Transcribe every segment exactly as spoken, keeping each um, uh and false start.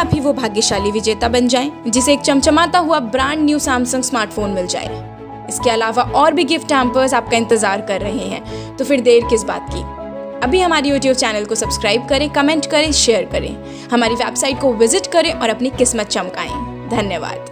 आप ही वो भाग्यशाली विजेता बन जाएं जिसे एक चमचमाता हुआ ब्रांड न्यू सैमसंग स्मार्टफोन मिल जाए। इसके अलावा और भी गिफ्ट हैम्पर्स आपका इंतजार कर रहे हैं, तो फिर देर किस बात की। अभी हमारी यूट्यूब चैनल को सब्सक्राइब करें, कमेंट करें, शेयर करें, हमारी वेबसाइट को विजिट करें और अपनी किस्मत चमकाएं। धन्यवाद।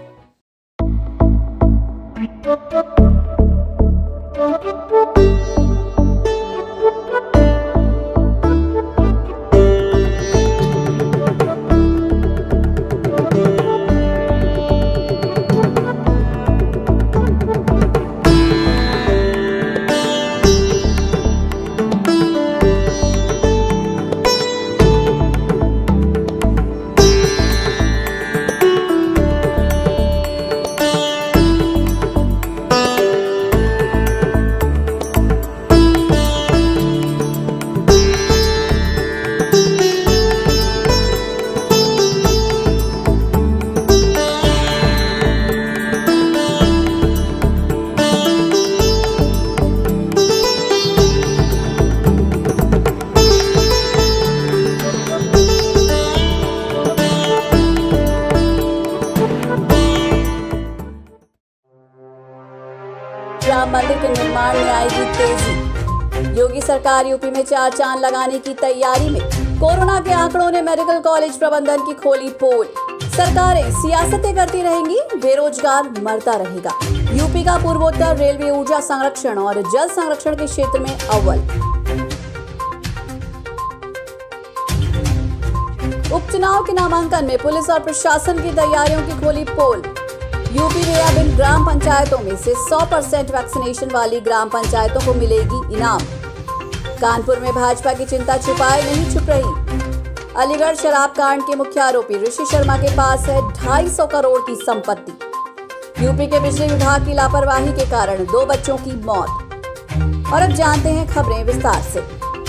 राम मंदिर के निर्माण में आएगी तेजी। योगी सरकार यूपी में चार चांद लगाने की तैयारी में। कोरोना के आंकड़ों ने मेडिकल कॉलेज प्रबंधन की खोली पोल। सरकारें सियासतें करती रहेंगी, बेरोजगार मरता रहेगा। यूपी का पूर्वोत्तर रेलवे ऊर्जा संरक्षण और जल संरक्षण के क्षेत्र में अव्वल। उपचुनाव के नामांकन में पुलिस और प्रशासन की तैयारियों की खोली पोल। यूपी में अब इन ग्राम पंचायतों में से सौ परसेंट वैक्सीनेशन वाली ग्राम पंचायतों को मिलेगी इनाम। कानपुर में भाजपा की चिंता छुपाए नहीं छुप रही। अलीगढ़ शराब कांड के मुख्य आरोपी ऋषि शर्मा के पास है ढाई सौ करोड़ की संपत्ति। यूपी के बिजली विभाग की लापरवाही के कारण दो बच्चों की मौत। और अब जानते हैं खबरें विस्तार से।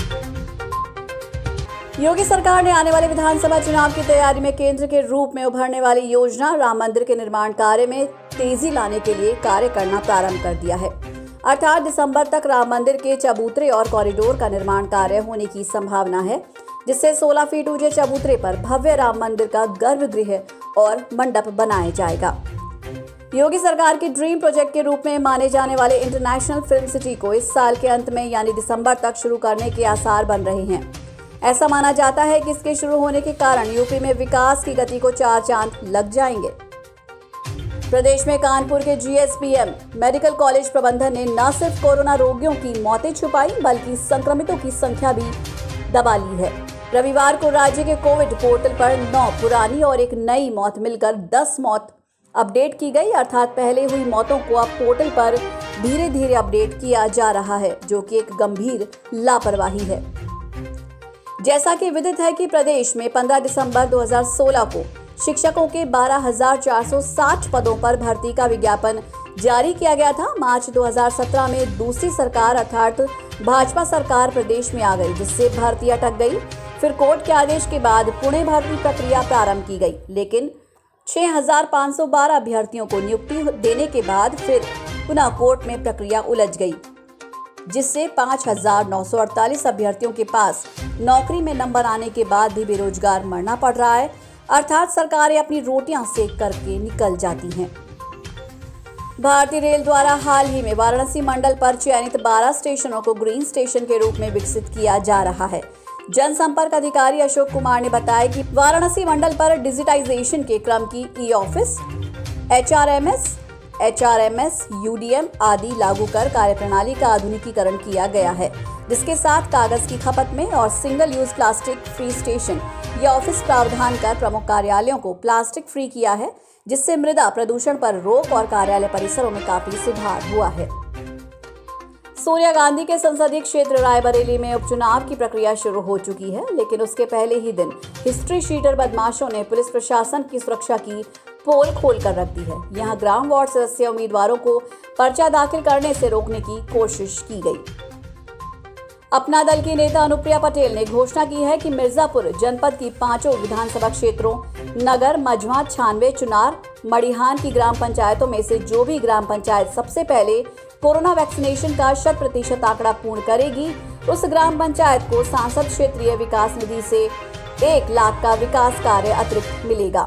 योगी सरकार ने आने वाले विधानसभा चुनाव की तैयारी में केंद्र के रूप में उभरने वाली योजना राम मंदिर के निर्माण कार्य में तेजी लाने के लिए कार्य करना प्रारंभ कर दिया है। अर्थात दिसंबर तक राम मंदिर के चबूतरे और कॉरिडोर का निर्माण कार्य होने की संभावना है, जिससे सोलह फीट ऊंचे चबूतरे पर भव्य राम मंदिर का गर्भगृह और मंडप बनाया जाएगा। योगी सरकार की ड्रीम प्रोजेक्ट के रूप में माने जाने वाले इंटरनेशनल फिल्म सिटी को इस साल के अंत में यानी दिसंबर तक शुरू करने के आसार बन रहे हैं। ऐसा माना जाता है कि इसके शुरू होने के कारण यूपी में विकास की गति को चार चांद लग जाएंगे। प्रदेश में कानपुर के जीएसपीएम मेडिकल कॉलेज प्रबंधन ने न सिर्फ कोरोना रोगियों की मौतें छुपाई, बल्कि संक्रमितों की संख्या भी दबा ली है। रविवार को राज्य के कोविड पोर्टल पर नौ पुरानी और एक नई मौत मिलकर दस मौत अपडेट की गई। अर्थात पहले हुई मौतों को अब पोर्टल पर धीरे धीरे अपडेट किया जा रहा है, जो कि एक गंभीर लापरवाही है। जैसा कि विदित है कि प्रदेश में पंद्रह दिसंबर दो हज़ार सोलह को शिक्षकों के बारह हज़ार चार सौ साठ पदों पर भर्ती का विज्ञापन जारी किया गया था। मार्च दो हज़ार सत्रह में दूसरी सरकार अर्थात भाजपा सरकार प्रदेश में आ गई, जिससे भर्ती अटक गई। फिर कोर्ट के आदेश के बाद पुणे भर्ती प्रक्रिया प्रारंभ की गई, लेकिन छह हज़ार पाँच सौ बारह अभ्यर्थियों को नियुक्ति देने के बाद फिर पुनः कोर्ट में प्रक्रिया उलझ गई, जिससे पाँच हज़ार नौ सौ अड़तालीस अभ्यर्थियों के पास नौकरी में नंबर आने के बाद भी बेरोजगार मरना पड़ रहा है। अर्थात सरकारें अपनी रोटियां सेक करके निकल जाती हैं। भारतीय रेल द्वारा हाल ही में वाराणसी मंडल पर चयनित बारह स्टेशनों को ग्रीन स्टेशन के रूप में विकसित किया जा रहा है। जनसंपर्क अधिकारी अशोक कुमार ने बताया कि वाराणसी मंडल पर डिजिटाइजेशन के क्रम की e office, H R M S, H R M S, U D M आदि लागू कर कार्यप्रणाली का आधुनिकीकरण किया गया है, जिसके साथ कागज की खपत में और single use plastic free station या ऑफिस प्रावधान कर प्रमुख कार्यालयों को प्लास्टिक फ्री किया है, जिससे मृदा प्रदूषण पर रोक और कार्यालय परिसरों में काफी सुधार हुआ है। सोनिया गांधी के संसदीय क्षेत्र रायबरेली में उपचुनाव की प्रक्रिया शुरू हो चुकी है, लेकिन उसके पहले ही दिन हिस्ट्री शीटर बदमाशों ने पुलिस प्रशासन की सुरक्षा की पोल खोल कर रख दी है। यहां ग्राम वार्ड सदस्य उम्मीदवारों को पर्चा दाखिल करने से रोकने की कोशिश की गई। अपना दल की नेता अनुप्रिया पटेल ने घोषणा की है कि मिर्जापुर जनपद की पांचों विधानसभा क्षेत्रों नगर, मझवा, छानवे, चुनार, मड़िहान की ग्राम पंचायतों में से जो भी ग्राम पंचायत सबसे पहले कोरोना वैक्सीनेशन का शत प्रतिशत आंकड़ा पूर्ण करेगी, उस ग्राम पंचायत को सांसद क्षेत्रीय विकास निधि से एक लाख का विकास कार्य अतिरिक्त मिलेगा।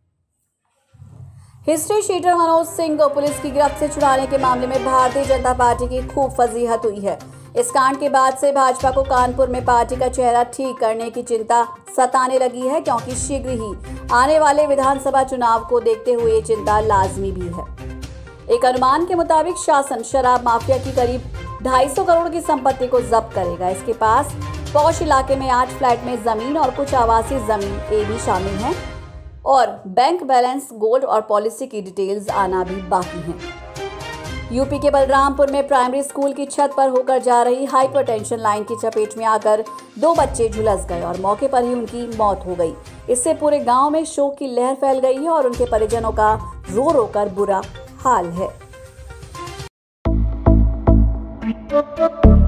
हिस्ट्री शीटर मनोज सिंह को पुलिस की गिरफ्त से छुड़ाने के मामले में भारतीय जनता पार्टी की खूब फजीहत हुई है। इस कांड के बाद से भाजपा को कानपुर में पार्टी का चेहरा ठीक करने की चिंता सताने लगी है, क्योंकि शीघ्र ही आने वाले विधानसभा चुनाव को देखते हुए ये चिंता लाजमी भी है। एक अनुमान के मुताबिक शासन शराब माफिया की करीब ढाई सौ करोड़ की संपत्ति को जब्त करेगा। इसके पास पौष इलाके में आठ फ्लैट में जमीन और कुछ आवासीय जमीन ए भी शामिल हैं और बैंक बैलेंस, गोल्ड और पॉलिसी की डिटेल्स आना भी बाकी हैं। यूपी के बलरामपुर में प्राइमरी स्कूल की छत पर होकर जा रही हाइपरटेंशन लाइन की चपेट में आकर दो बच्चे झुलस गए और मौके पर ही उनकी मौत हो गई। इससे पूरे गांव में शोक की लहर फैल गई है और उनके परिजनों का रो रो कर बुरा हाल है।